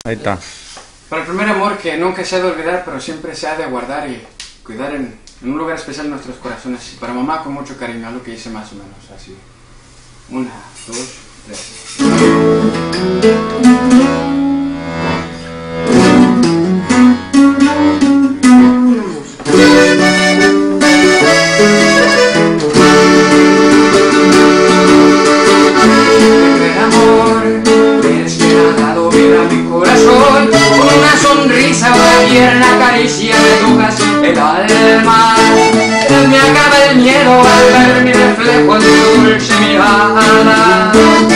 Ahí está. Para el primer amor que nunca se ha de olvidar, pero siempre se ha de guardar y cuidar en un lugar especial en nuestros corazones. Y para mamá con mucho cariño, algo que hice más o menos así. 1, 2, 3. Tierna caricia me tocas el alma, me acaba el miedo al ver mi reflejo en tu dulce mirada.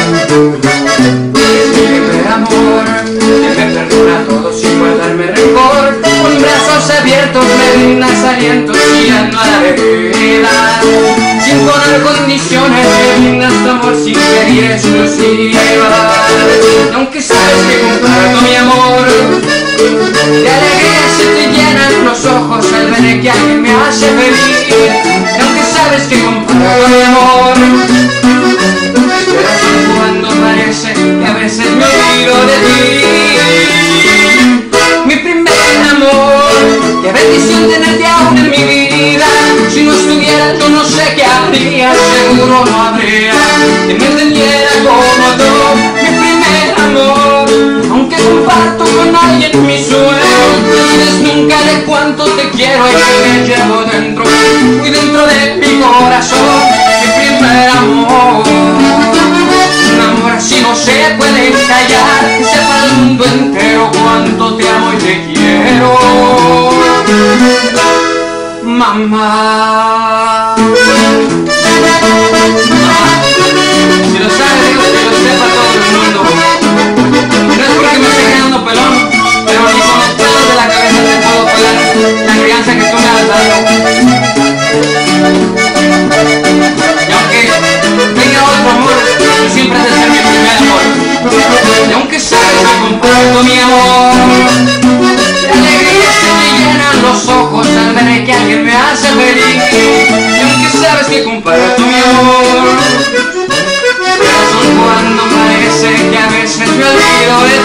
Es mi libre amor que me perdona todo sin guardarme rencor, con brazos abiertos me brindas aliento guiando a la vida, sin poner condiciones me brindas tu amor sin querer exclusiva. Aunque sabes que comparto mi amor, de alegría se te llenan los ojos al ver que alguien me hace feliz. Y aunque sabes que comparto mi amor, esperas cuando parece que a veces me olvido de ti. Mi primer amor, qué bendición tenerte aún en mi vida. Si no estuvieras yo no sé qué habría, seguro no habría quien me entendiera como tú. Mi primer amor, aunque comparto con alguien mi sueño, nunca de cuánto te quiero y que me llevo dentro, muy dentro de mi corazón. Mi primer amor, un amor así no se puede callar, que sepa el mundo entero cuánto te amo y te quiero, mamá. Si lo sabes, digo que lo sepa todo el mundo. No es porque me esté quedando pelón, pero ni con los pelos de la cabeza te puedo pagar la crianza que tú me has dado. Y aunque venga otro amor, tú siempre has de ser mi primer amor. Y aunque sabes que comparto mi amor, de alegría se me llenan los ojos al ver que alguien me hace feliz. Y aunque sabes que comparto mi amor, cuando parece que a veces me olvido de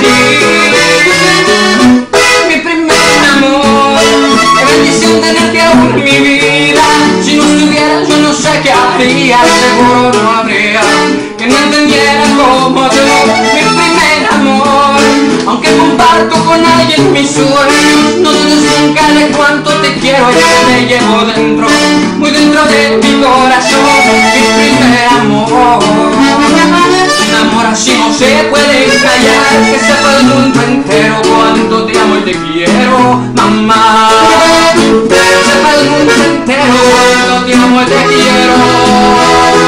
ti. Mi primer amor, qué bendición tenerte aún en mi vida. Si no estuvieras yo no sé qué haría, seguro no habría que no entendiera como tú. Mi primer amor, aunque comparto con alguien mis sueños, no dudes nunca de cuánto te quiero y que me llevo dentro, muy dentro de mi corazón. Mi primer amor, amor así no se puede callar, que sepa el mundo entero cuánto te amo y te quiero, mamá. Que sepa el mundo entero cuánto te amo y te quiero,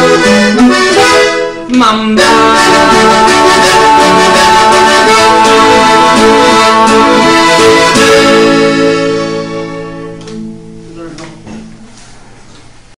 mamá.